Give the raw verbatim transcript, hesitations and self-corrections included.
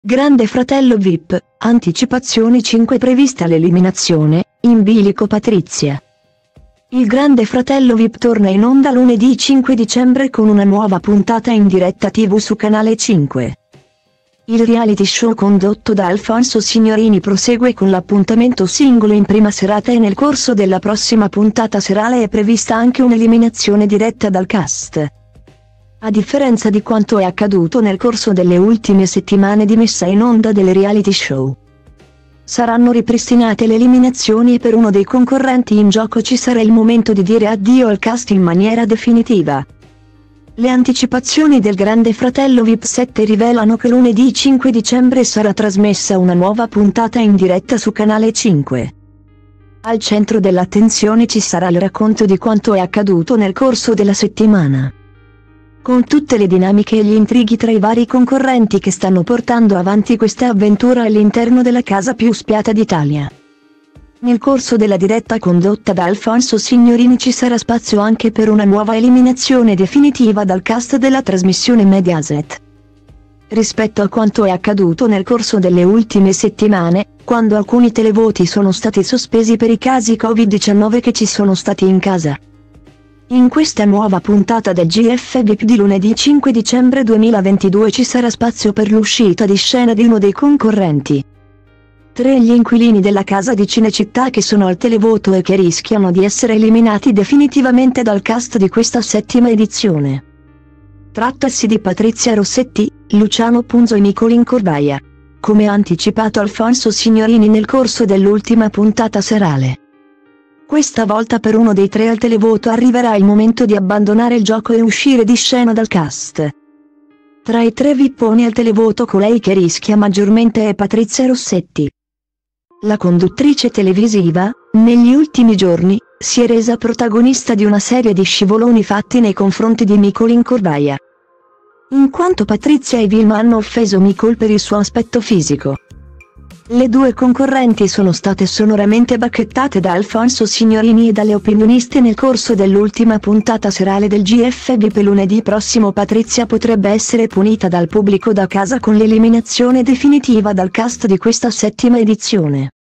Grande Fratello V I P, anticipazioni cinque prevista l'eliminazione, in bilico Patrizia. Il Grande Fratello V I P torna in onda lunedì cinque dicembre con una nuova puntata in diretta tivù su Canale cinque. Il reality show condotto da Alfonso Signorini prosegue con l'appuntamento singolo in prima serata e nel corso della prossima puntata serale è prevista anche un'eliminazione diretta dal cast. A differenza di quanto è accaduto nel corso delle ultime settimane di messa in onda delle reality show, saranno ripristinate le eliminazioni e per uno dei concorrenti in gioco ci sarà il momento di dire addio al cast in maniera definitiva. Le anticipazioni del Grande Fratello V I P sette rivelano che lunedì cinque dicembre sarà trasmessa una nuova puntata in diretta su Canale cinque. Al centro dell'attenzione ci sarà il racconto di quanto è accaduto nel corso della settimana, con tutte le dinamiche e gli intrighi tra i vari concorrenti che stanno portando avanti questa avventura all'interno della casa più spiata d'Italia. Nel corso della diretta condotta da Alfonso Signorini ci sarà spazio anche per una nuova eliminazione definitiva dal cast della trasmissione Mediaset. Rispetto a quanto è accaduto nel corso delle ultime settimane, quando alcuni televoti sono stati sospesi per i casi covid diciannove che ci sono stati in casa. In questa nuova puntata del G F V I P di lunedì cinque dicembre duemilaventidue ci sarà spazio per l'uscita di scena di uno dei concorrenti. Tre gli inquilini della casa di Cinecittà che sono al televoto e che rischiano di essere eliminati definitivamente dal cast di questa settima edizione. Trattasi di Patrizia Rossetti, Luciano Punzo e Nicolin Corbaia. Come ha anticipato Alfonso Signorini nel corso dell'ultima puntata serale, questa volta per uno dei tre al televoto arriverà il momento di abbandonare il gioco e uscire di scena dal cast. Tra i tre vipponi al televoto colei che rischia maggiormente è Patrizia Rossetti. La conduttrice televisiva, negli ultimi giorni, si è resa protagonista di una serie di scivoloni fatti nei confronti di Nicolin Corbaia, in quanto Patrizia e Vilma hanno offeso Nicole per il suo aspetto fisico. Le due concorrenti sono state sonoramente bacchettate da Alfonso Signorini e dalle opinioniste nel corso dell'ultima puntata serale del G F V I P. Lunedì prossimo Patrizia potrebbe essere punita dal pubblico da casa con l'eliminazione definitiva dal cast di questa settima edizione.